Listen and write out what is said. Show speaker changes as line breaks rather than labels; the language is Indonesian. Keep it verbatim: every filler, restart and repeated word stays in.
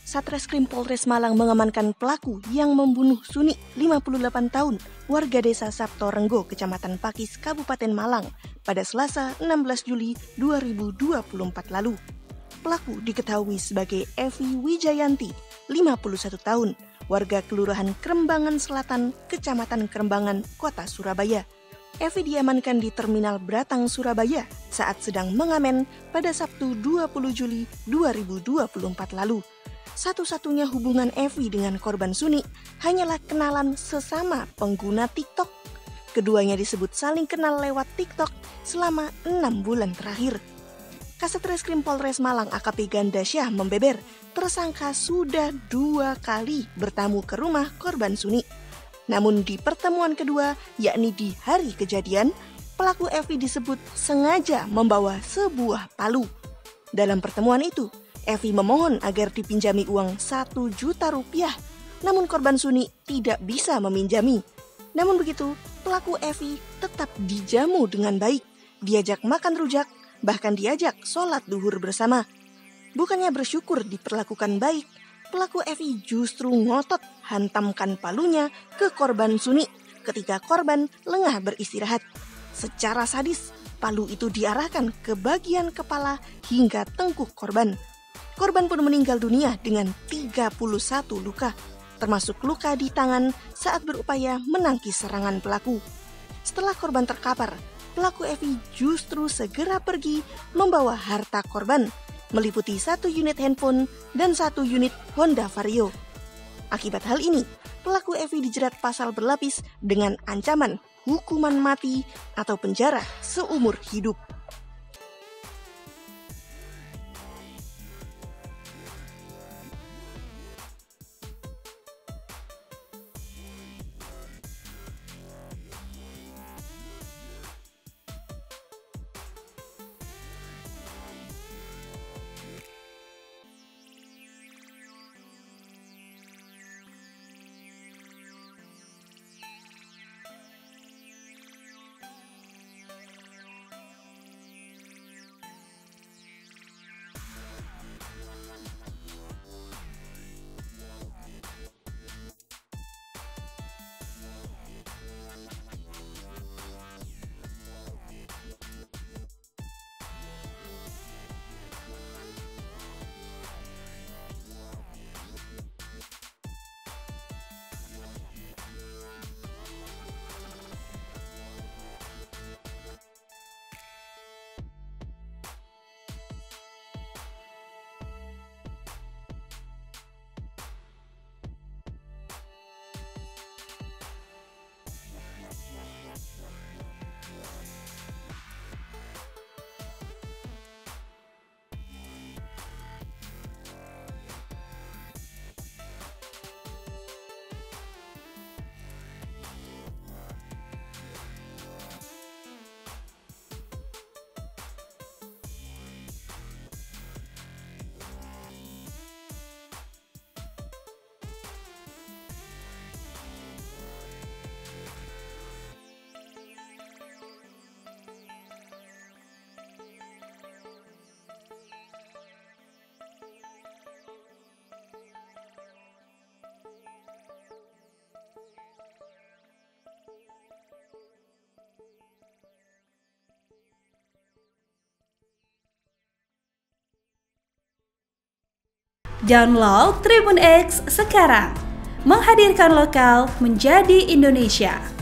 Satreskrim Polres Malang mengamankan pelaku yang membunuh Suni, lima puluh delapan tahun, warga desa Sabto Renggo, Kecamatan Pakis, Kabupaten Malang, pada Selasa enam belas Juli dua ribu dua puluh empat lalu. Pelaku diketahui sebagai Evi Wijayanti, lima puluh satu tahun, warga Kelurahan Krembangan Selatan, Kecamatan Krembangan, Kota Surabaya. Evi diamankan di Terminal Bratang, Surabaya saat sedang mengamen pada Sabtu dua puluh Juli dua ribu dua puluh empat lalu. Satu-satunya hubungan Evi dengan korban Suni hanyalah kenalan sesama pengguna TikTok. Keduanya disebut saling kenal lewat TikTok selama enam bulan terakhir. Kasat Reskrim Polres Malang A K P Gandasyah membeber tersangka sudah dua kali bertamu ke rumah korban Suni. Namun di pertemuan kedua, yakni di hari kejadian, pelaku Evi disebut sengaja membawa sebuah palu. Dalam pertemuan itu, Evi memohon agar dipinjami uang satu juta rupiah, namun korban Suni tidak bisa meminjami. Namun begitu, pelaku Evi tetap dijamu dengan baik, diajak makan rujak, bahkan diajak sholat duhur bersama. Bukannya bersyukur diperlakukan baik, pelaku Evi justru ngotot hantamkan palunya ke korban Suni ketika korban lengah beristirahat. Secara sadis, palu itu diarahkan ke bagian kepala hingga tengkuk korban. Korban pun meninggal dunia dengan tiga puluh satu luka, termasuk luka di tangan saat berupaya menangkis serangan pelaku. Setelah korban terkapar, pelaku Evi justru segera pergi membawa harta korban, meliputi satu unit handphone dan satu unit Honda Vario. Akibat hal ini, pelaku Evi dijerat pasal berlapis dengan ancaman hukuman mati atau penjara seumur hidup.
Download Tribun X sekarang, menghadirkan lokal menjadi Indonesia.